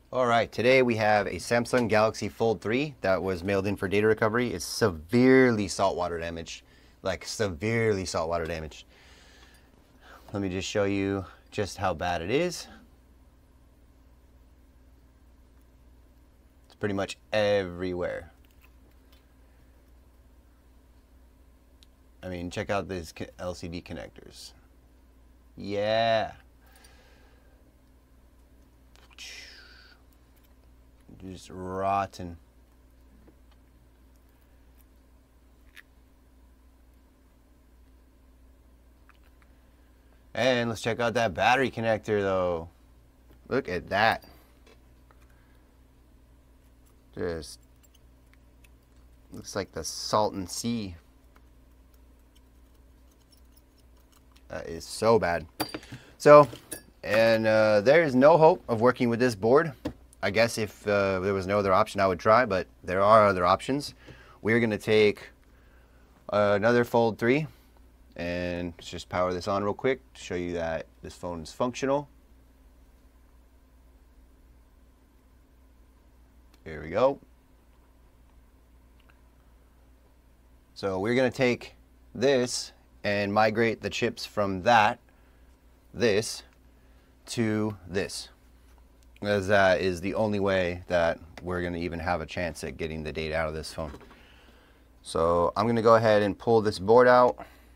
All right, today we have a Samsung Galaxy Fold 3 that was mailed in for data recovery. It's severely saltwater damaged, like severely saltwater damaged. Let me just show you just how bad it is. It's pretty much everywhere. I mean, check out these LCD connectors. Yeah. Just rotten. And let's check out that battery connector though. Look at that. Just looks like the Salton Sea. That is so bad. So, and there is no hope of working with this board. I guess if there was no other option, I would try, but there are other options. We're going to take another Fold 3 and just power this on real quick to show you that this phone is functional. Here we go. So we're going to take this and migrate the chips from this to this, as that is the only way that we're going to even have a chance at getting the data out of this phone. So I'm going to go ahead and pull this board out.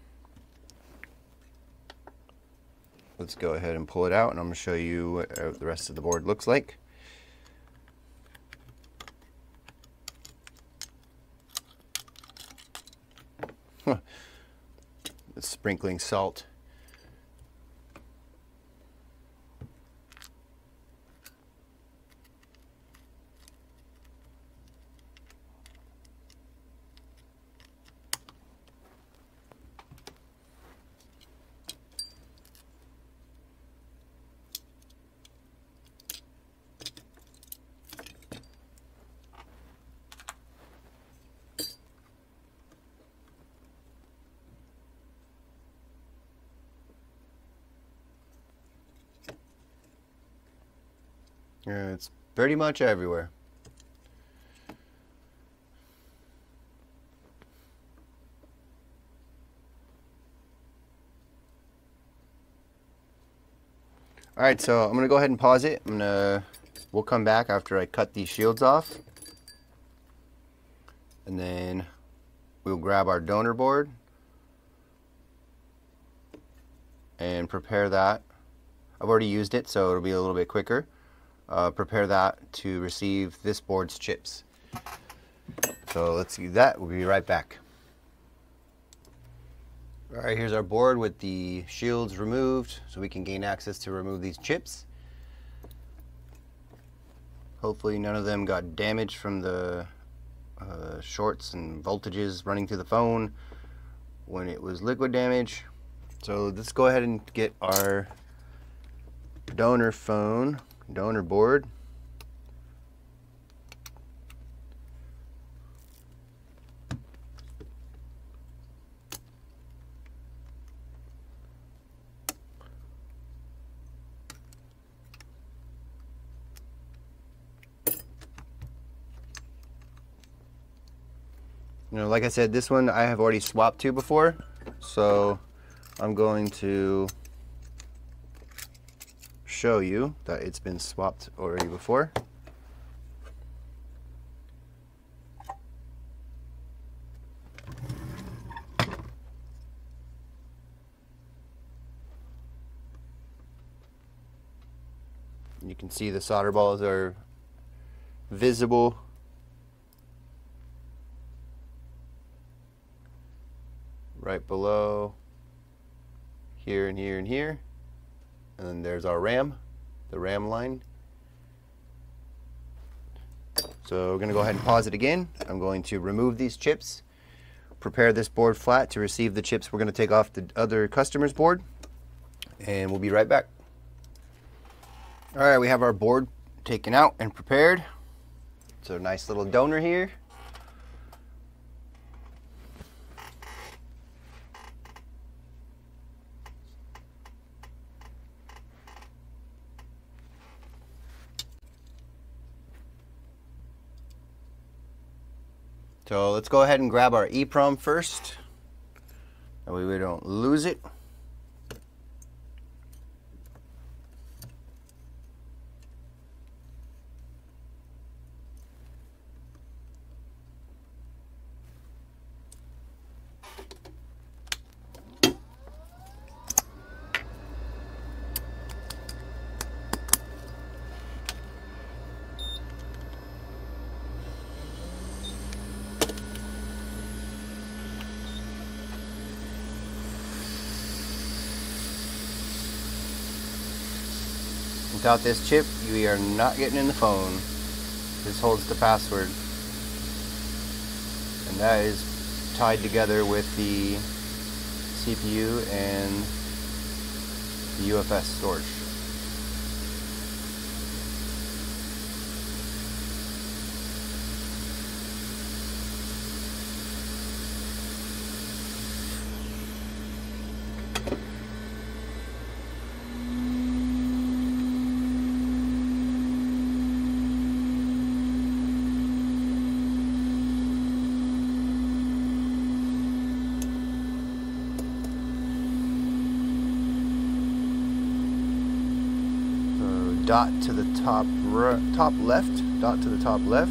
Let's go ahead and pull it out, and I'm going to show you what the rest of the board looks like. It's sprinkling salt. Yeah, it's pretty much everywhere. All right, so I'm gonna go ahead and pause it. We'll come back after I cut these shields off, and then we'll grab our donor board and prepare that. I've already used it, so it'll be a little bit quicker. Prepare that to receive this board's chips. So let's do that. We'll be right back. All right, here's our board with the shields removed so we can gain access to remove these chips. Hopefully none of them got damaged from the shorts and voltages running through the phone when it was liquid damage. So let's go ahead and get our donor board. You know, like I said, this one I have already swapped to before, so I'm going to show you that it's been swapped already before. You can see the solder balls are visible. Right below here and here and here. And then there's our RAM, the RAM line. So we're going to go ahead and pause it again. I'm going to remove these chips, prepare this board flat to receive the chips we're going to take off the other customer's board, and we'll be right back. All right, we have our board taken out and prepared. So nice little donor here. So let's go ahead and grab our EEPROM first. That way we don't lose it. Without this chip, you are not getting in the phone. This holds the password. And that is tied together with the CPU and the UFS storage. Dot to the top left, dot to the top left.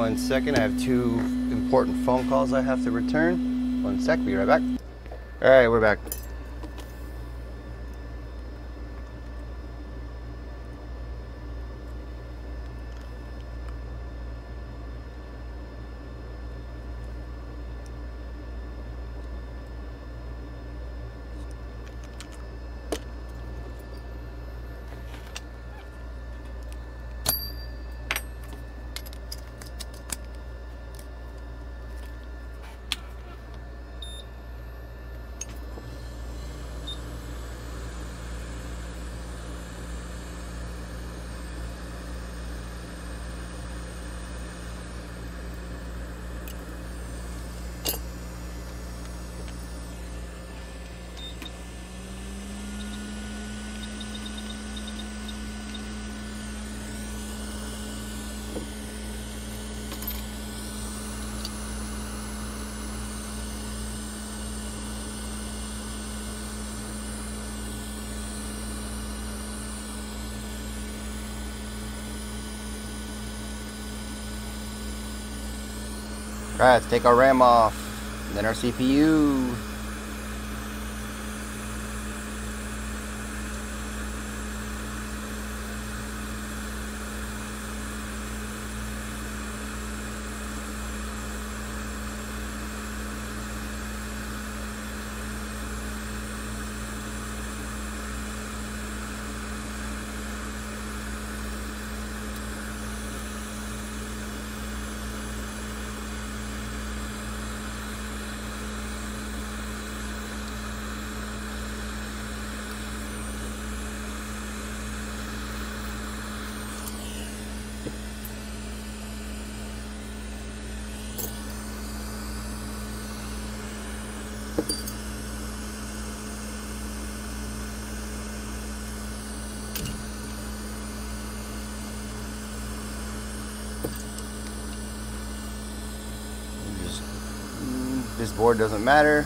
1 second. I have 2 important phone calls I have to return. 1 sec, be right back. All right, we're back. Alright, let's take our RAM off, and then our CPU. This board doesn't matter.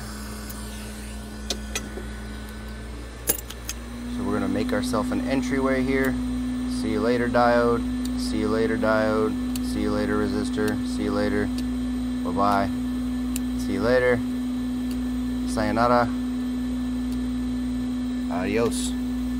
So we're gonna make ourselves an entryway here. See you later, diode. See you later, diode. See you later, resistor. See you later. Bye-bye. See you later. Sayonara. Adios.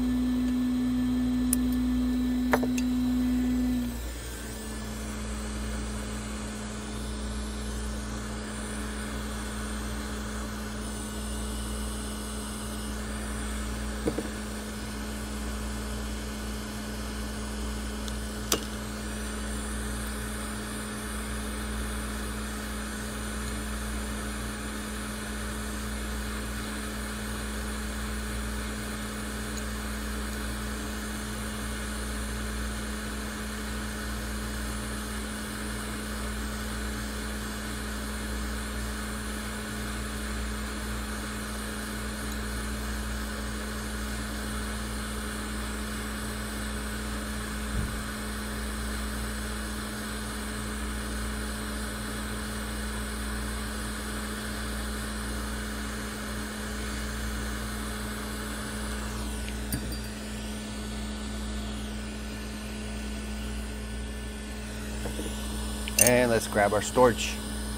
And let's grab our storage.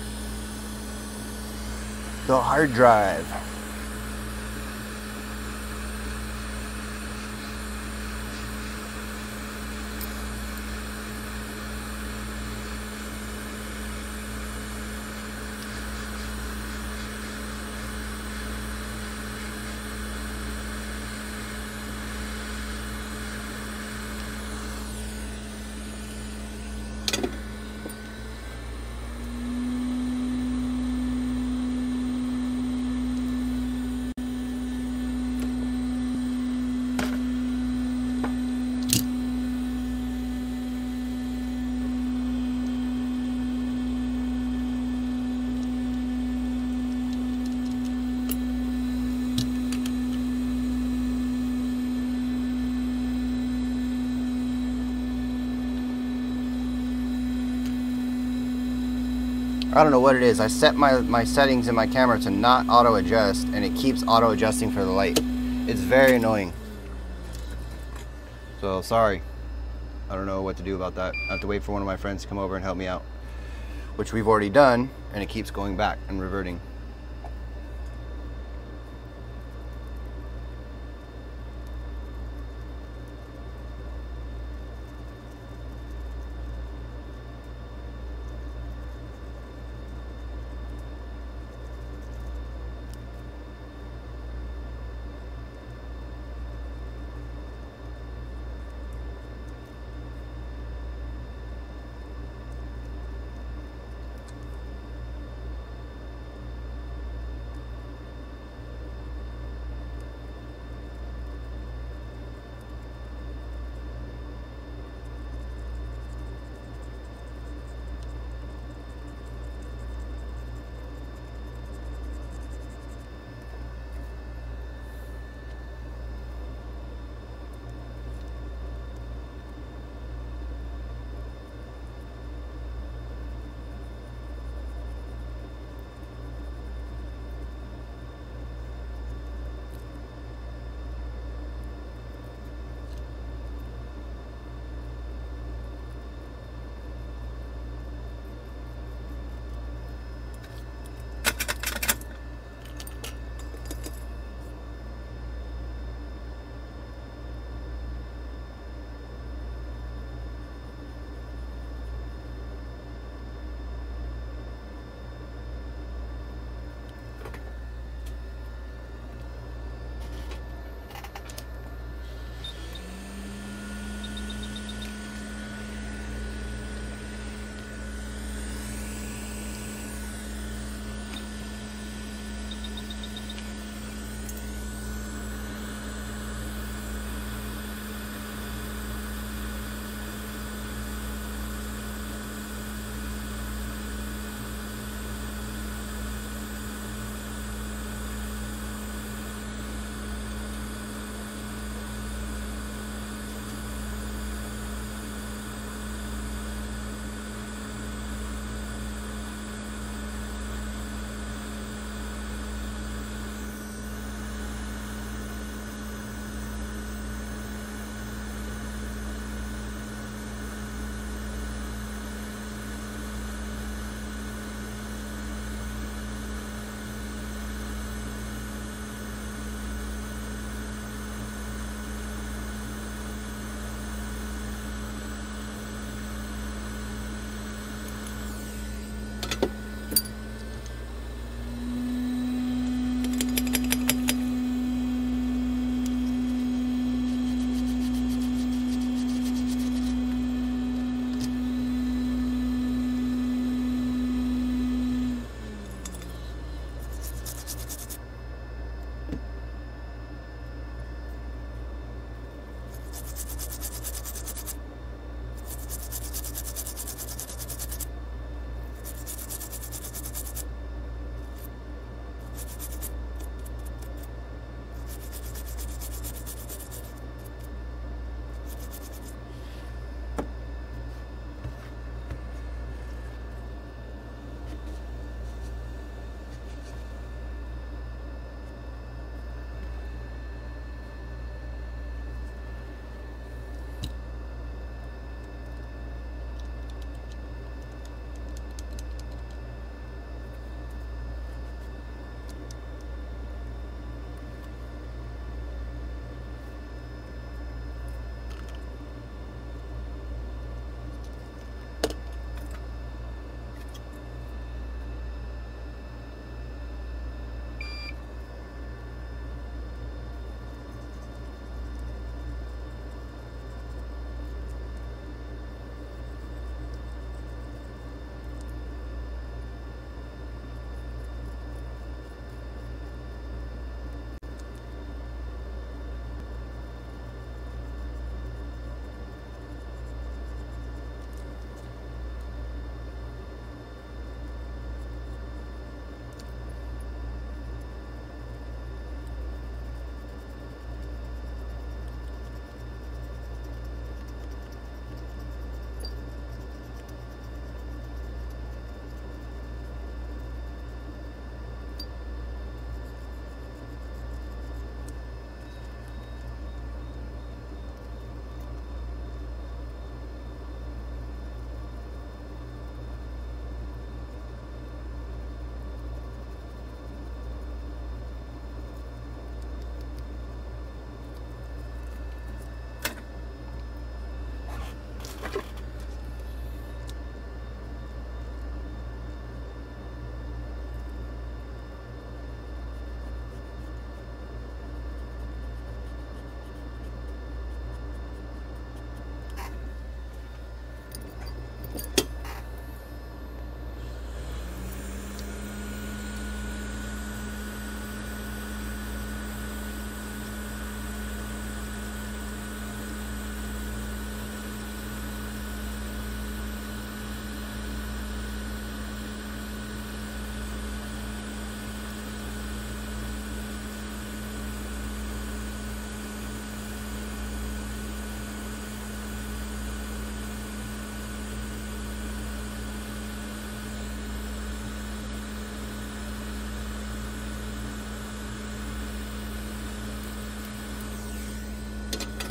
The hard drive. I don't know what it is. I set my settings in my camera to not auto adjust, and it keeps auto adjusting for the light. It's very annoying. So sorry. I don't know what to do about that. I have to wait for one of my friends to come over and help me out. which we've already done, and it keeps going back and reverting.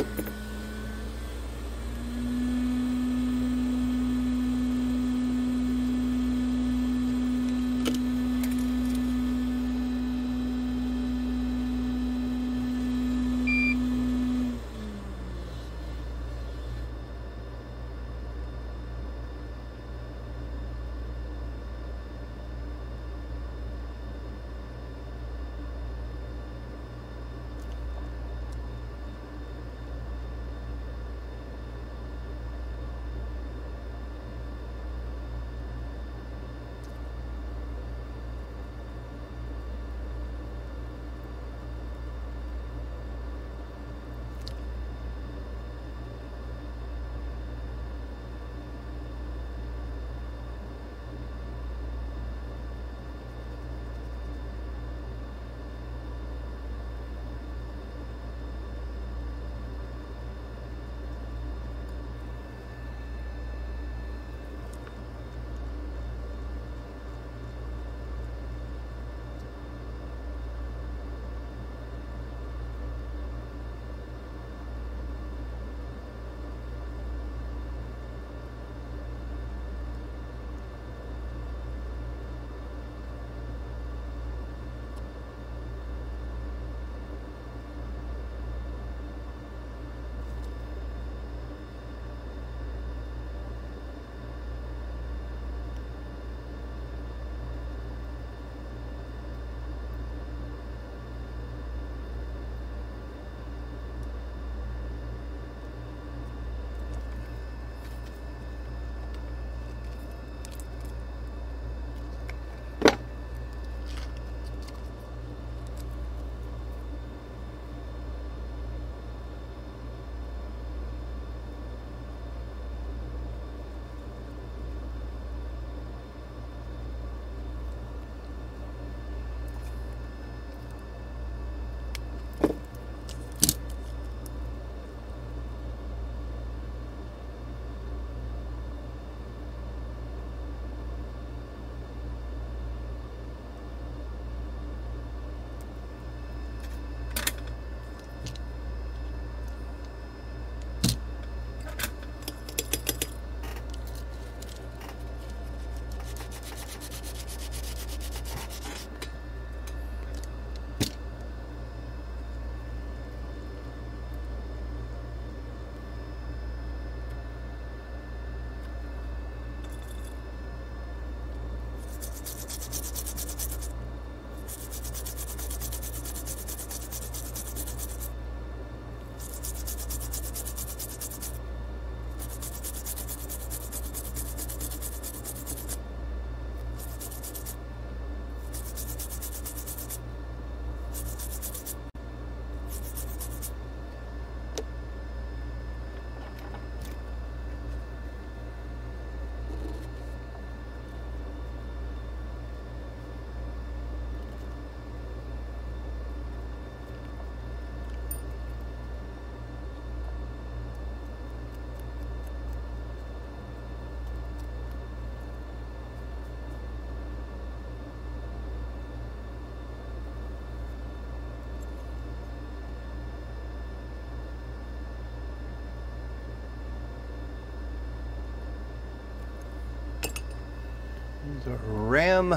The RAM.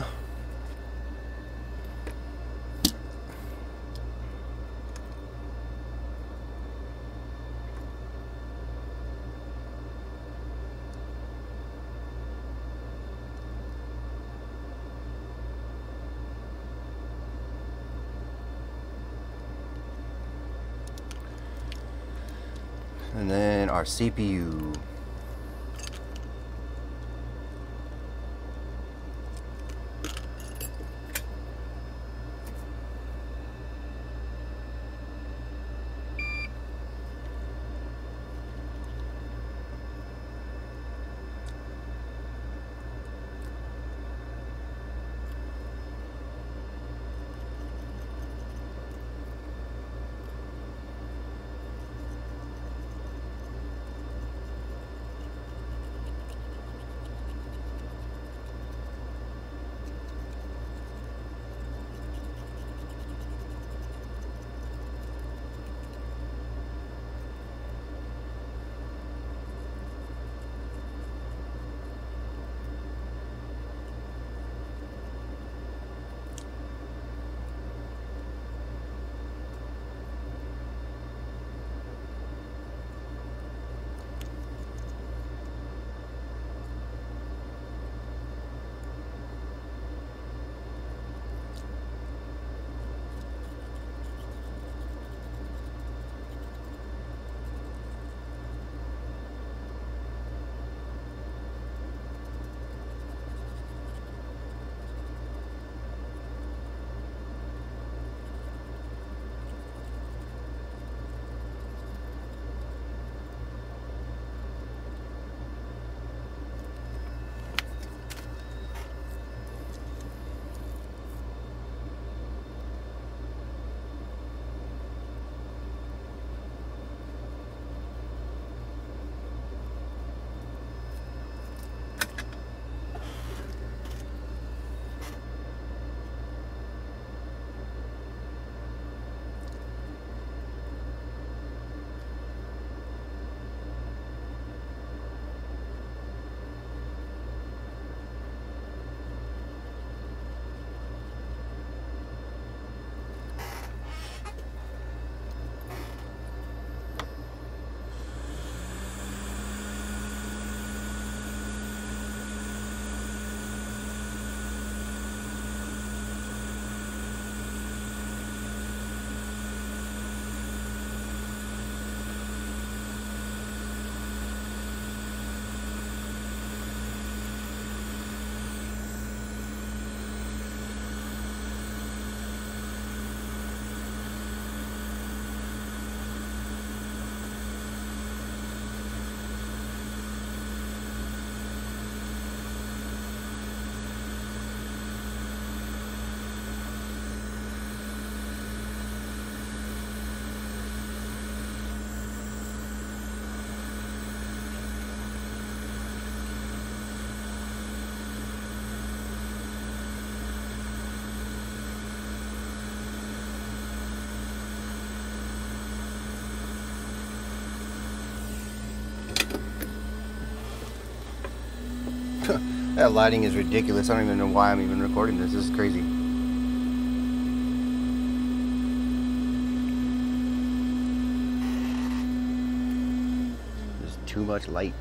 And then our CPU. That lighting is ridiculous. I don't even know why I'm even recording this. This is crazy. There's too much light.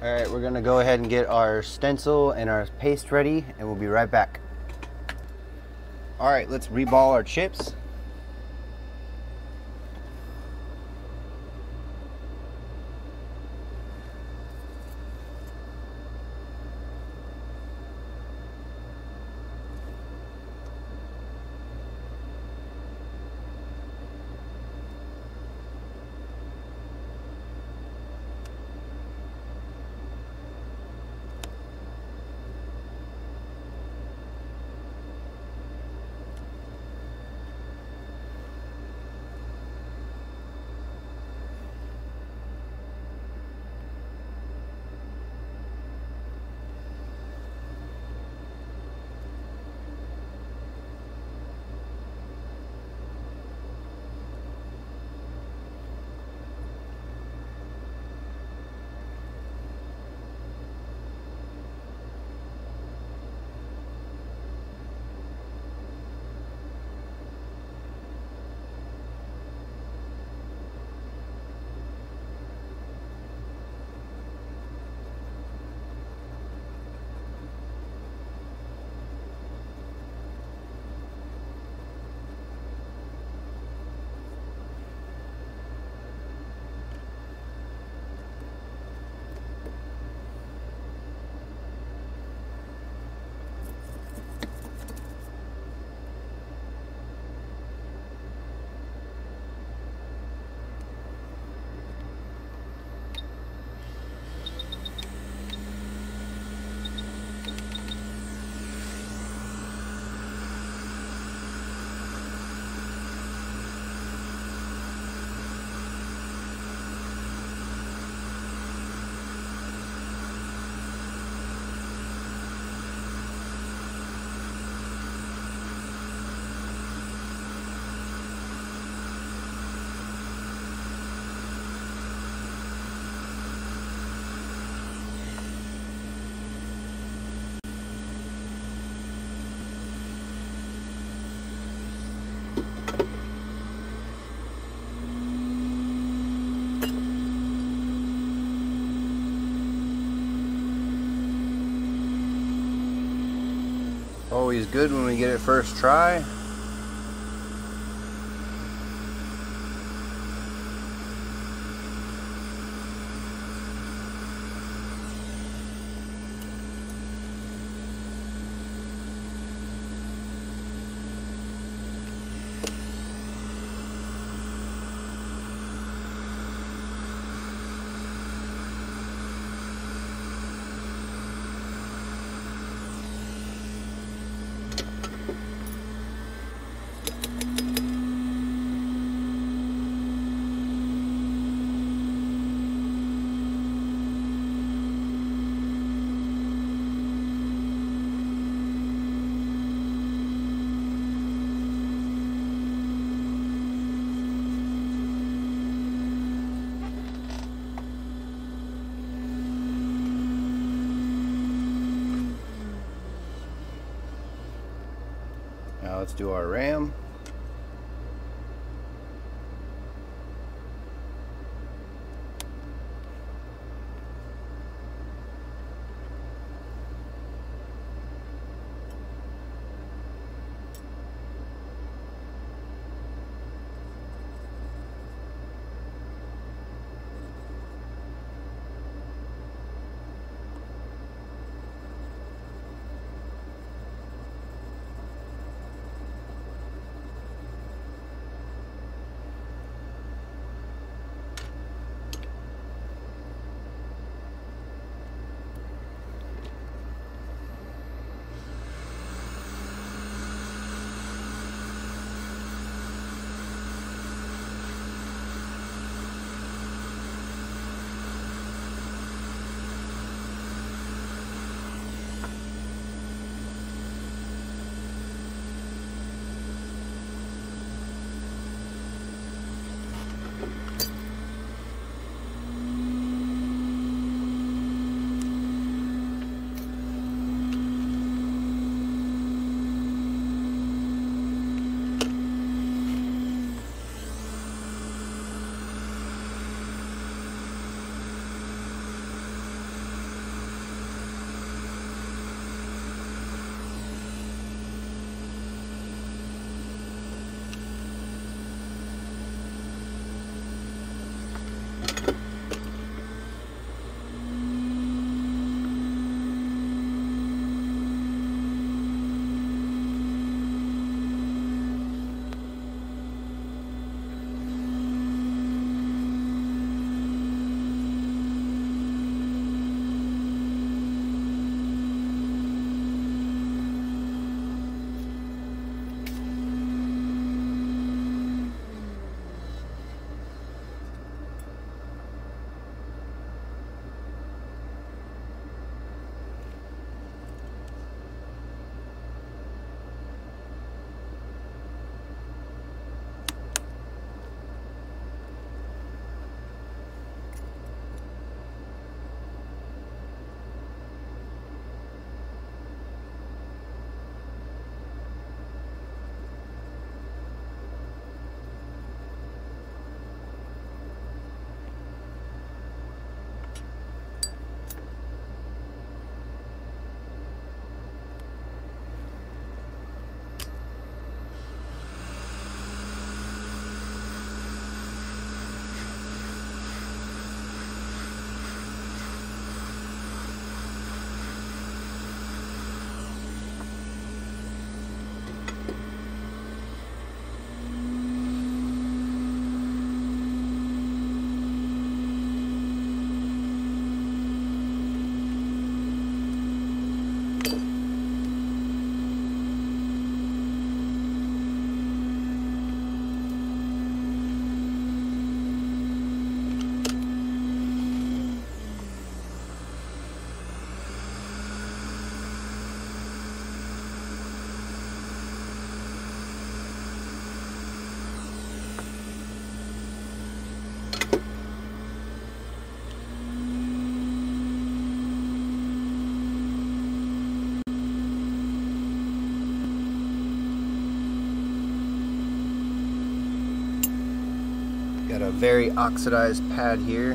All right, we're gonna go ahead and get our stencil and our paste ready, and we'll be right back. All right, let's reball our chips. Always good when we get it first try. Now let's do our RAM. a very oxidized pad here.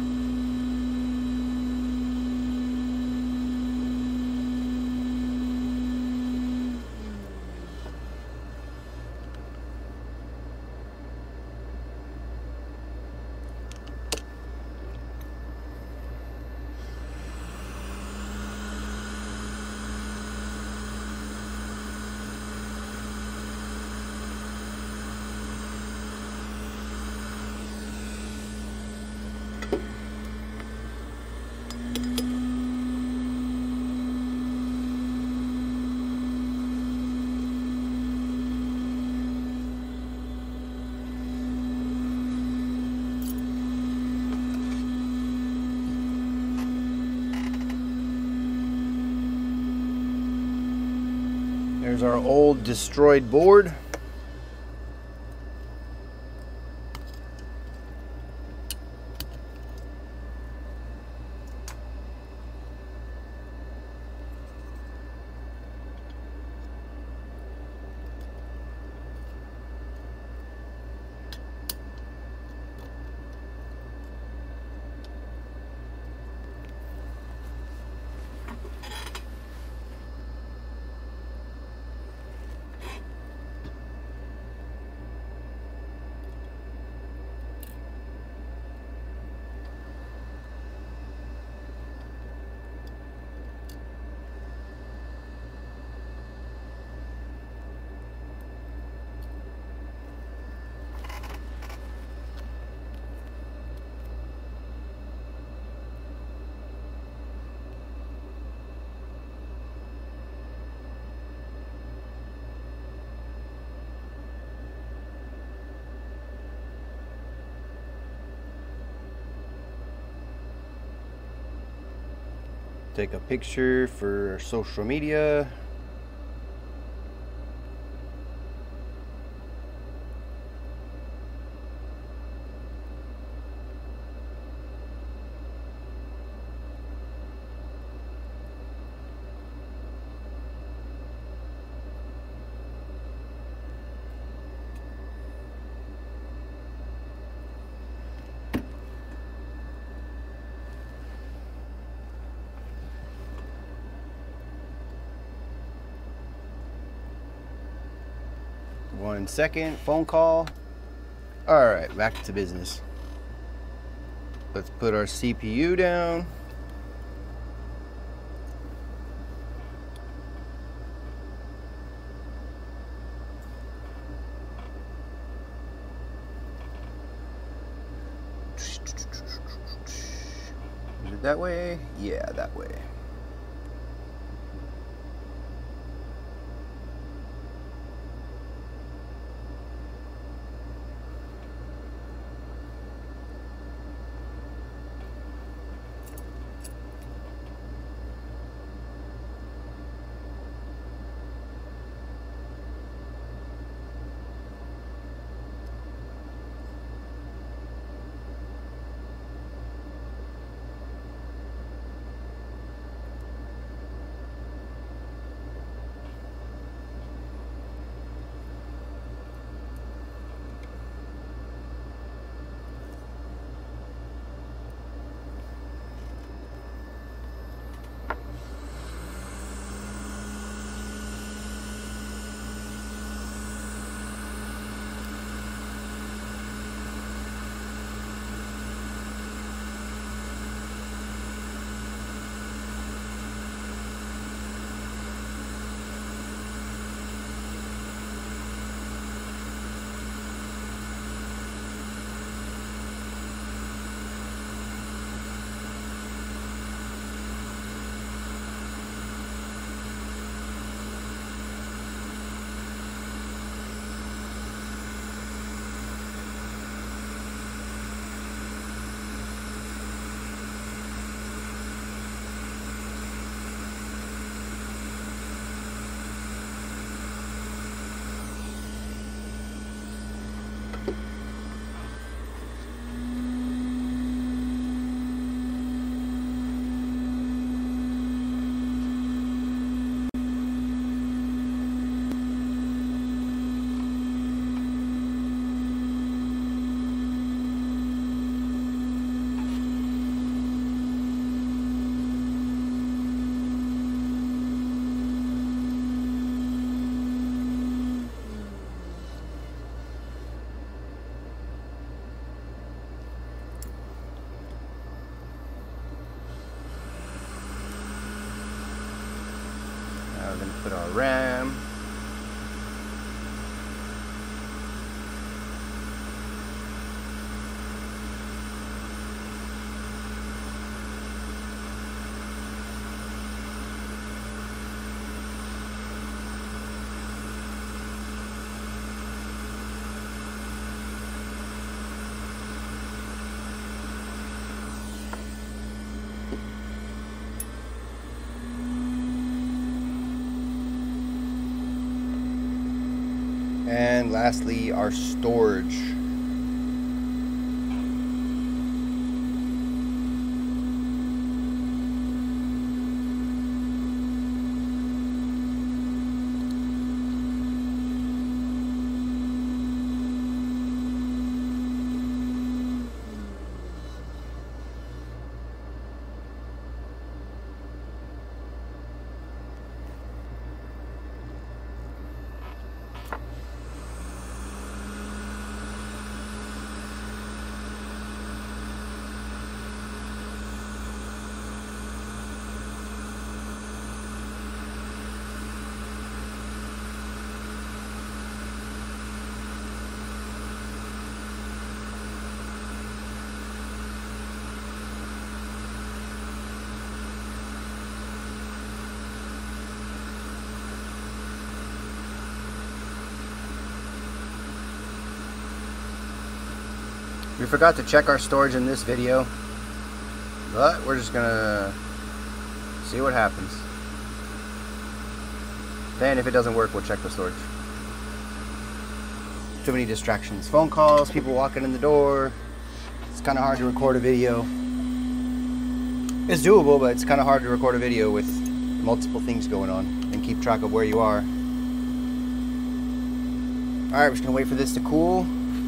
There's our old destroyed board. Take a picture for social media. One second, phone call. All right, back to business. Let's put our CPU down. Is it that way? Yeah, that way. We're going to put our RAM. And lastly, our storage. We forgot to check our storage in this video, but we're just gonna see what happens. Then if it doesn't work, we'll check the storage. Too many distractions. Phone calls, people walking in the door. It's kind of hard to record a video. It's doable, but it's kind of hard to record a video with multiple things going on and keep track of where you are. Alright, we're just gonna wait for this to cool.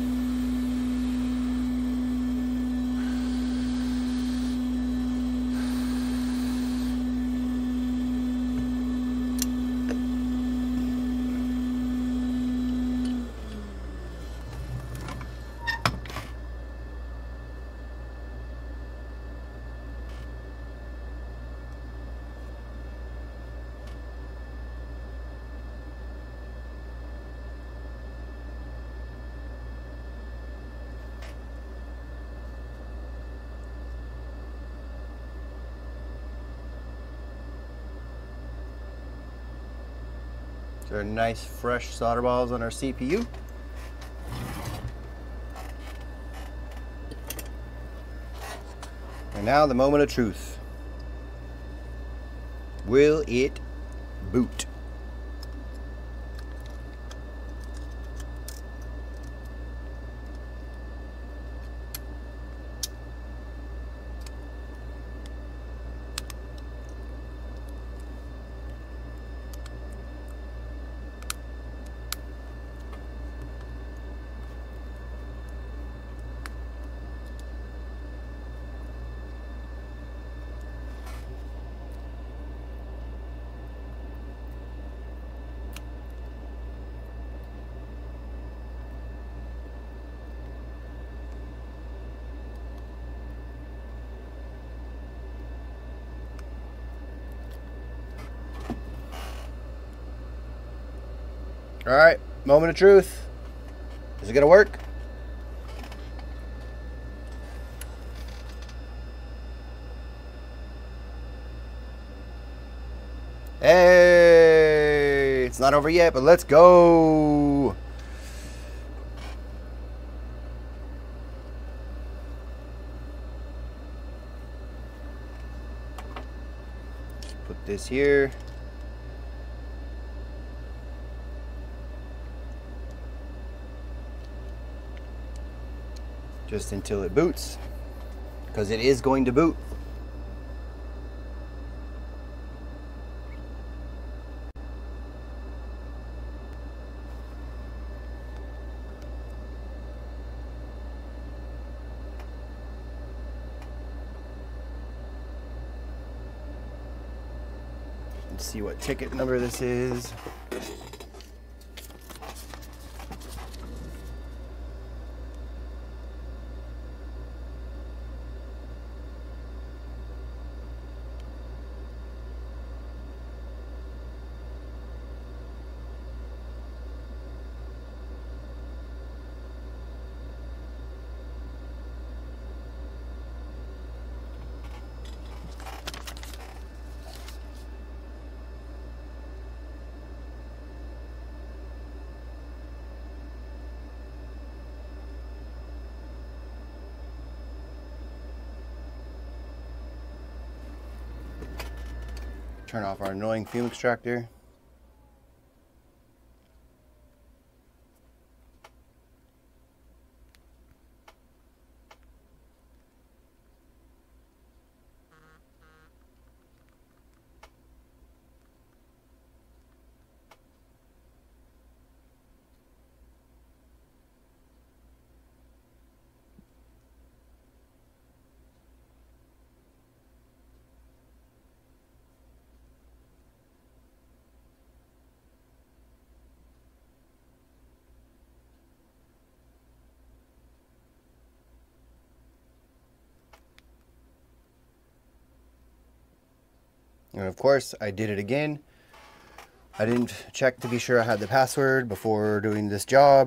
There are nice fresh solder balls on our CPU. And now the moment of truth. Will it boot? All right, moment of truth. Is it gonna work? Hey, it's not over yet, but let's go. Just put this here. Just until it boots, because it is going to boot. Let's see what ticket number this is. turn off our annoying fume extractor. And of course, I did it again. I didn't check to be sure I had the password before doing this job.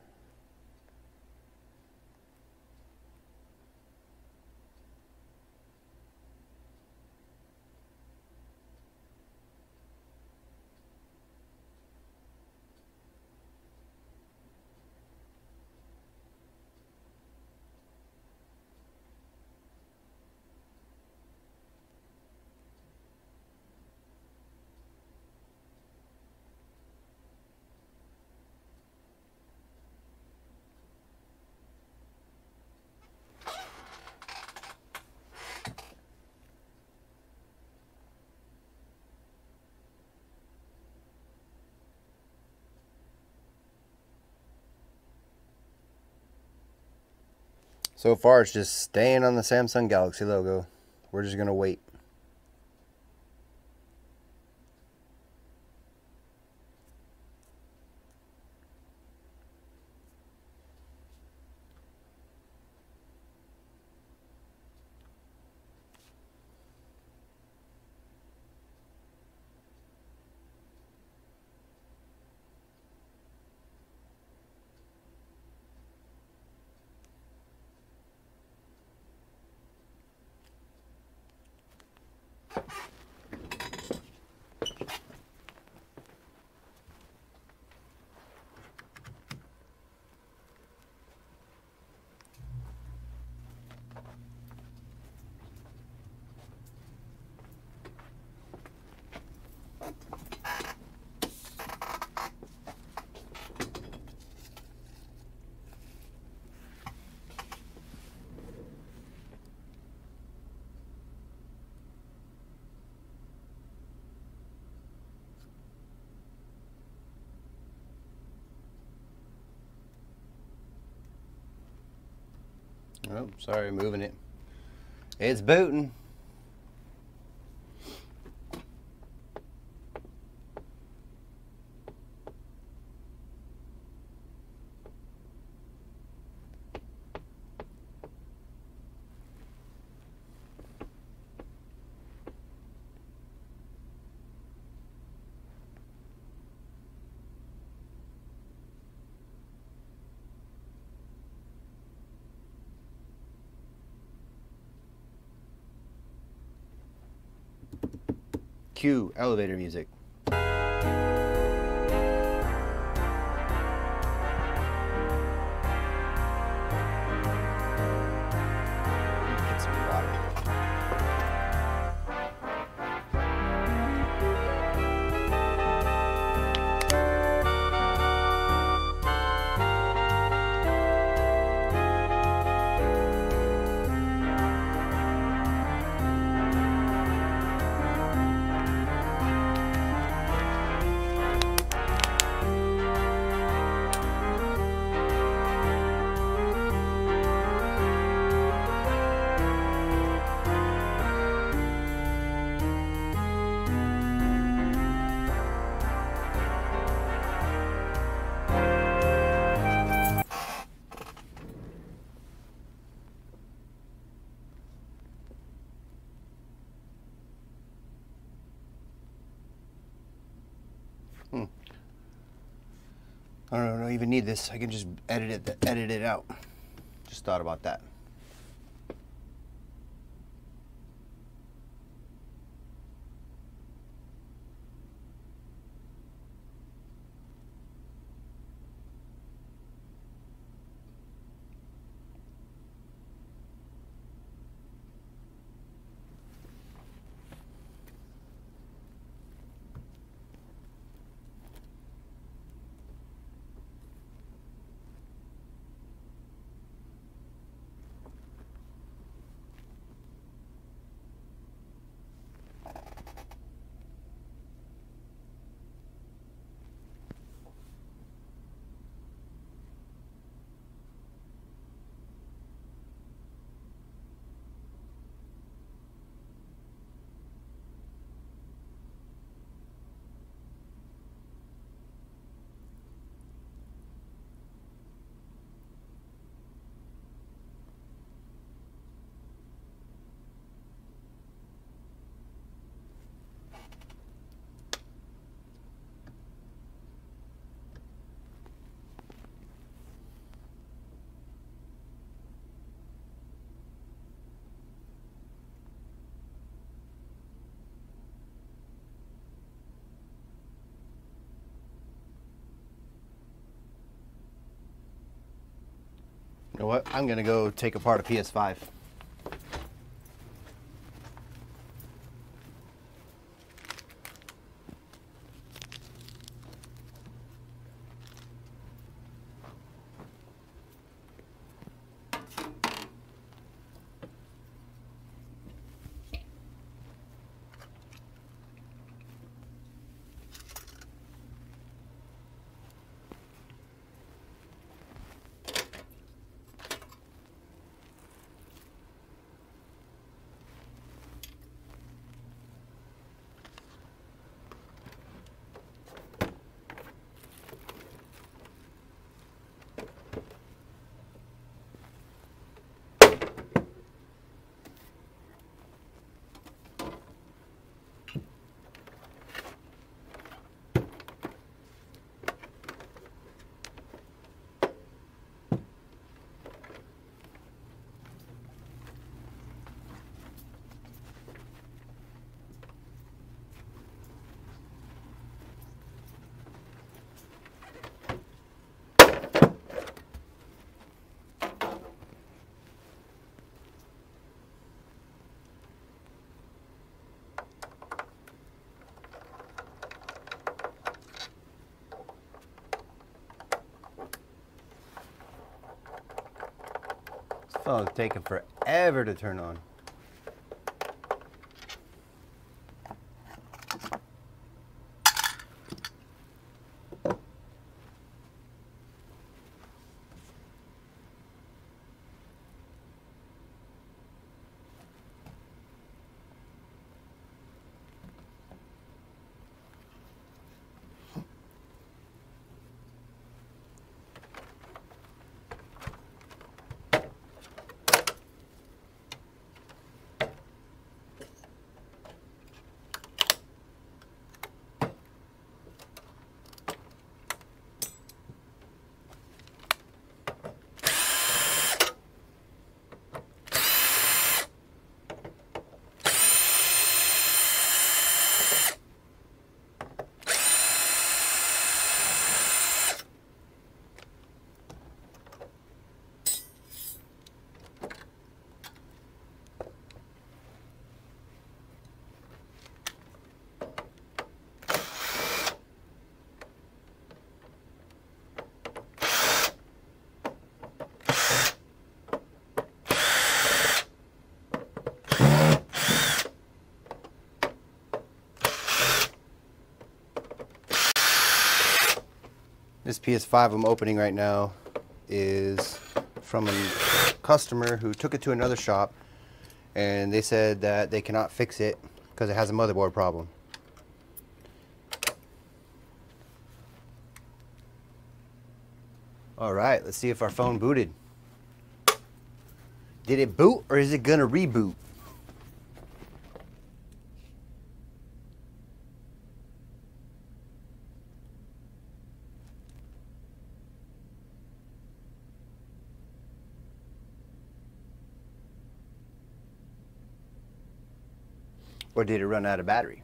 So far, it's just staying on the Samsung Galaxy logo. We're just going to wait. Oh, sorry, moving it. It's booting. Cue elevator music. Get some water. I don't even need this. I can just edit it out. Just thought about that. You know what? I'm gonna go take apart a PS5. Oh, it's taking forever to turn on. This PS5 I'm opening right now is from a customer who took it to another shop, and they said that they cannot fix it because it has a motherboard problem. Alright, let's see if our phone booted. Did it boot or is it gonna reboot? Or did it run out of battery?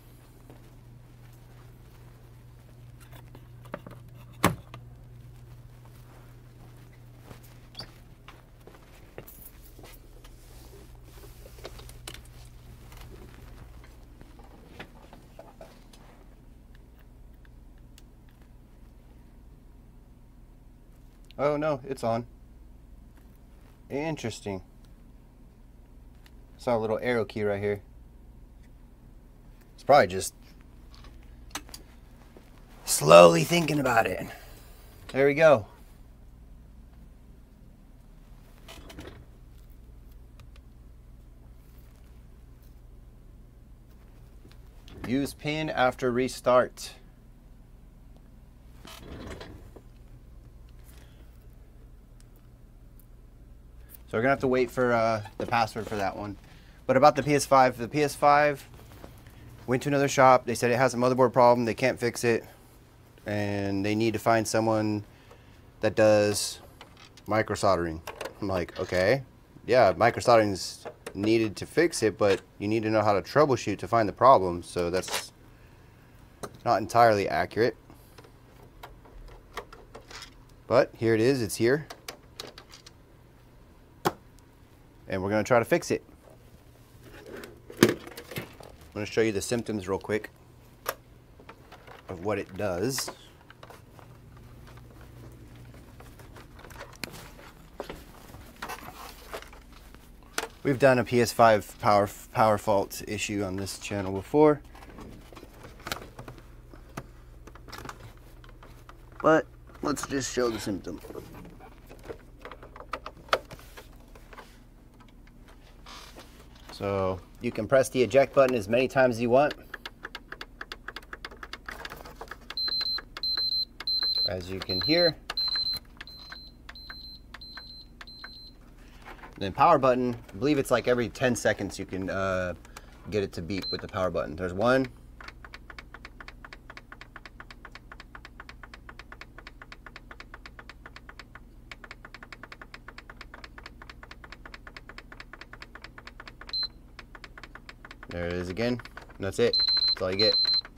Oh no, it's on. Interesting. Saw a little arrow key right here. It's probably just slowly thinking about it. There we go. Use pin after restart. So we're gonna have to wait for the password for that one. But about the PS5 went to another shop. They said it has a motherboard problem. They can't fix it, and they need to find someone that does micro soldering. I'm like, okay, yeah, micro soldering's needed to fix it, but you need to know how to troubleshoot to find the problem. So that's not entirely accurate. But here it is. It's here. and we're going to try to fix it. I'm going to show you the symptoms real quick of what it does. We've done a PS5 power fault issue on this channel before, but let's just show the symptom. So you can press the eject button as many times as you want. As you can hear. Then power button, I believe it's like every 10 seconds you can get it to beep with the power button. There's one. There it is again. And that's it. That's all you get.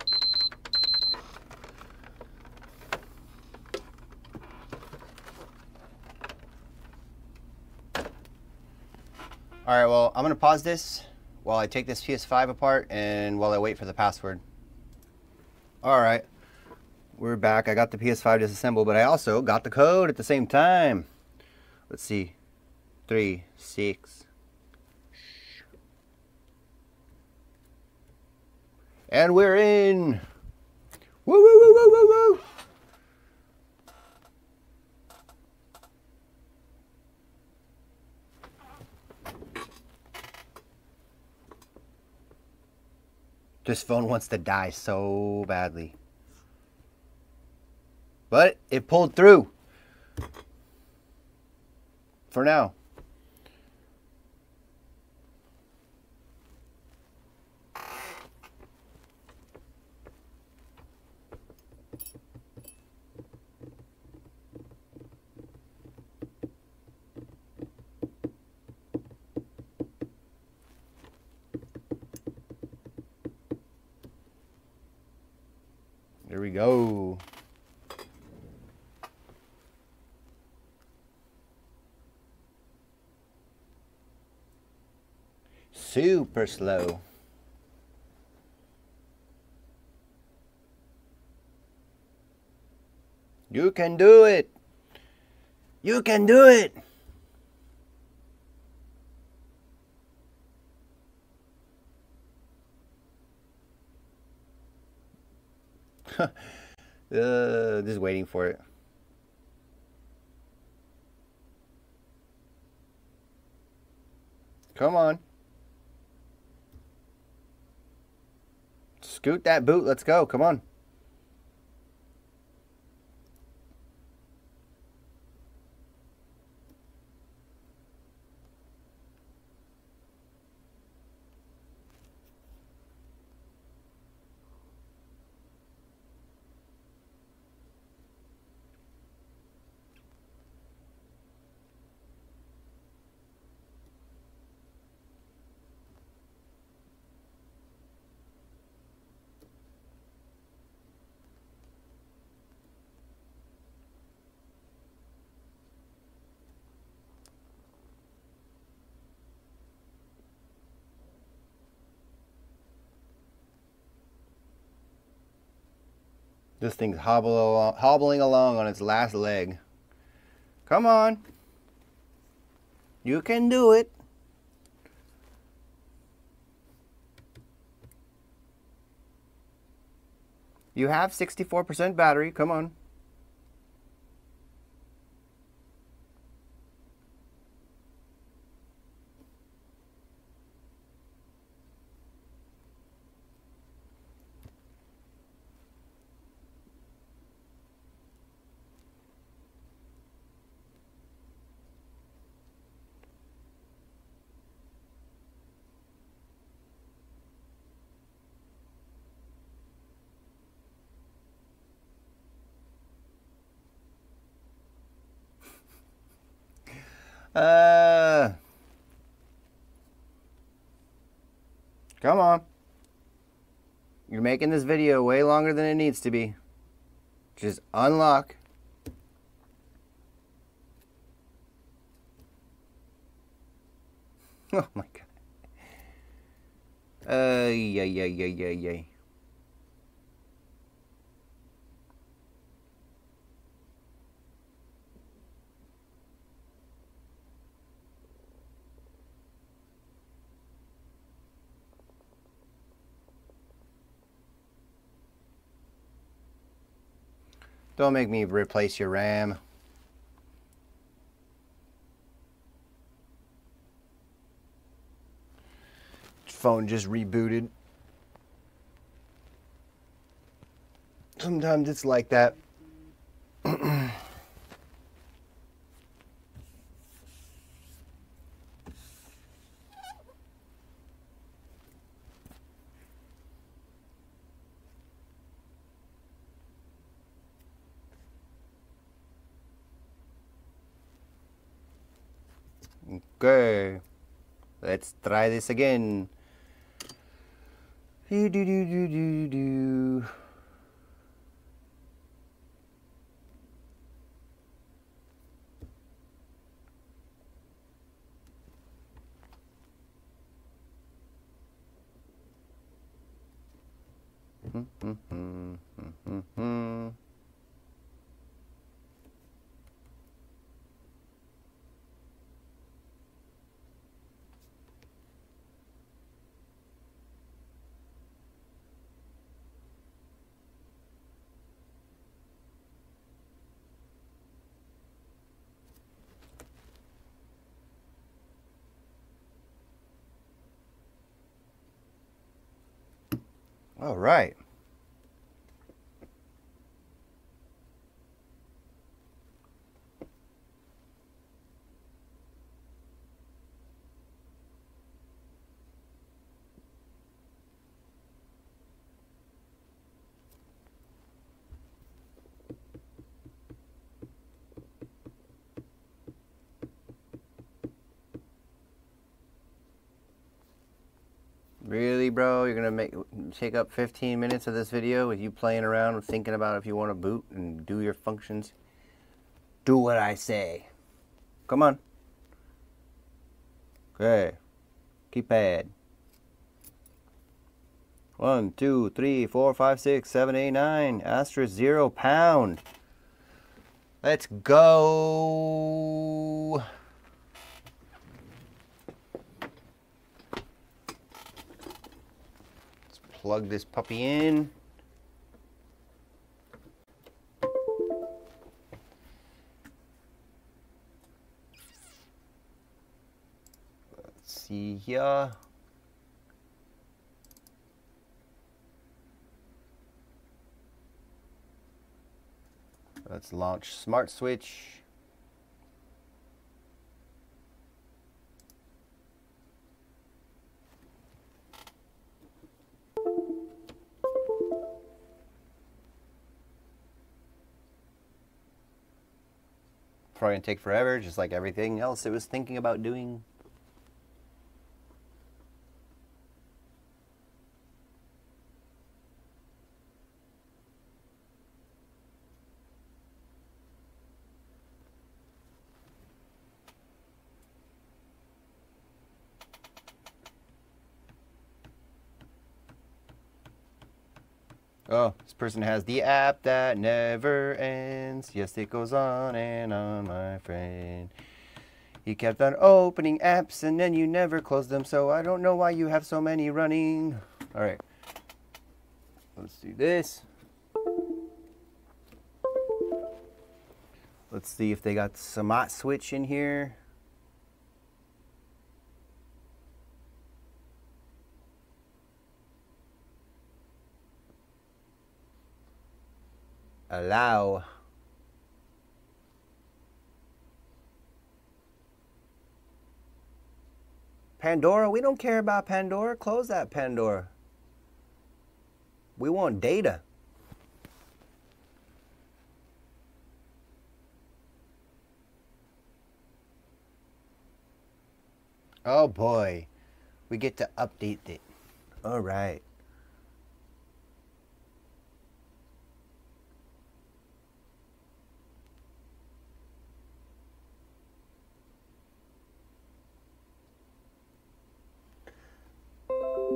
All right, well, I'm gonna pause this while I take this PS5 apart and while I wait for the password. All right, we're back. I got the PS5 disassembled, but I also got the code at the same time. Let's see, 3, 6. And we're in. Woo, woo, woo, woo, woo, woo. This phone wants to die so badly. But it pulled through. For now. Here we go. Super slow. You can do it. You can do it. Just waiting for it. Come on. Scoot that boot. Let's go. Come on. This thing's hobbling along on its last leg. Come on. You can do it. You have 64% battery. Come on. Come on. You're making this video way longer than it needs to be. Just unlock. Oh my god. Yeah. Don't make me replace your RAM. Phone just rebooted. Sometimes it's like that. Okay, let's try this again. Do. All right. Really, bro? You're gonna take up 15 minutes of this video with you playing around and thinking about if you want to boot and do your functions? Do what I say. Come on. Okay. Keypad. 1, 2, 3, 4, 5, 6, 7, 8, 9. Asterisk 0 pound. Let's go. Let's plug this puppy in. Let's see here. Let's launch Smart Switch. Probably gonna take forever, just like everything else it was thinking about doing. Oh, this person has the app that never ends. Yes, it goes on and on, my friend. You kept on opening apps and then you never closed them, so I don't know why you have so many running. All right, let's do this. Let's see if they got some hot switch in here. Allow. Pandora, we don't care about Pandora. Close that Pandora. We want data. Oh boy, we get to update it. All right.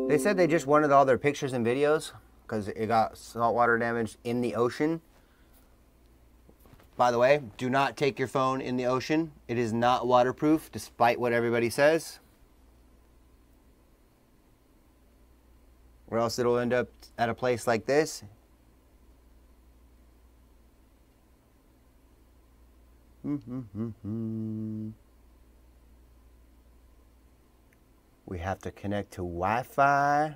They said they just wanted all their pictures and videos because it got saltwater damage in the ocean. By the way, do not take your phone in the ocean. It is not waterproof, despite what everybody says. Or else it'll end up at a place like this. We have to connect to Wi-Fi.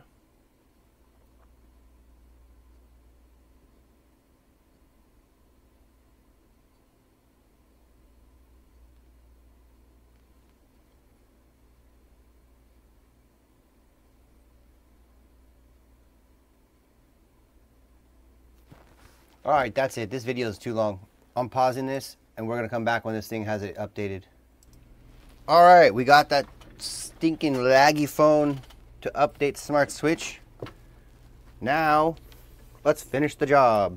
All right, that's it. This video is too long. I'm pausing this, and we're going to come back when this thing has it updated. All right, we got that stinking laggy phone to update Smart Switch. Now, let's finish the job.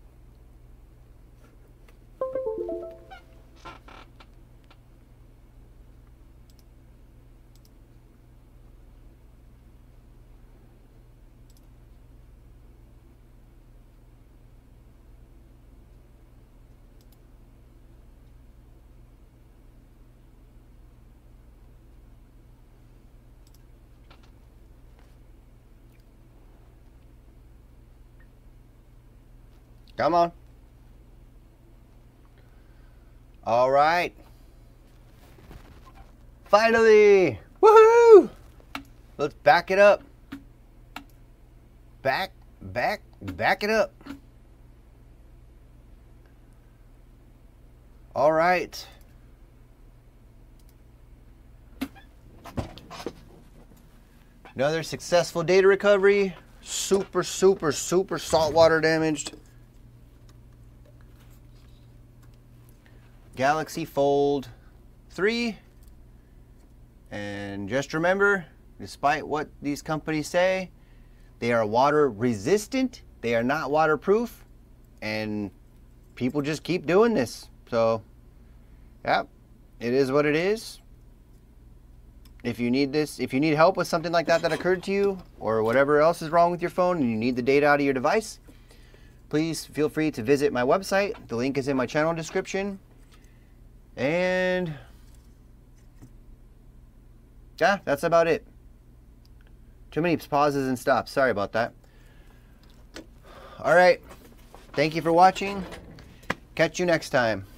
Come on. All right. Finally. Woohoo! Let's back it up. Back it up. All right. Another successful data recovery. Super saltwater damaged. Galaxy Fold 3. And just remember, despite what these companies say, they are water resistant. They are not waterproof. And people just keep doing this. So, yeah, it is what it is. If you need this, if you need help with something like that occurred to you, or whatever else is wrong with your phone and you need the data out of your device, please feel free to visit my website. The link is in my channel description. And yeah, that's about it. Too many pauses and stops. Sorry about that. All right. Thank you for watching. Catch you next time.